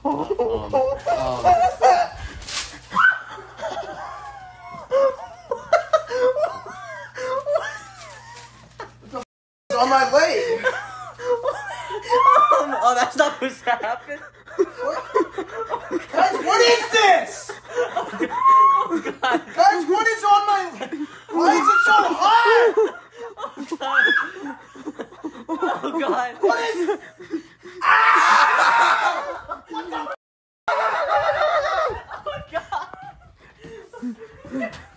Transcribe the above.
On my leg. Oh, that's not supposed to happen. Guys, what is this? Oh god. Guys, what is on my leg? Why is it so hot? Oh god. What is? Ah! What the? Oh god.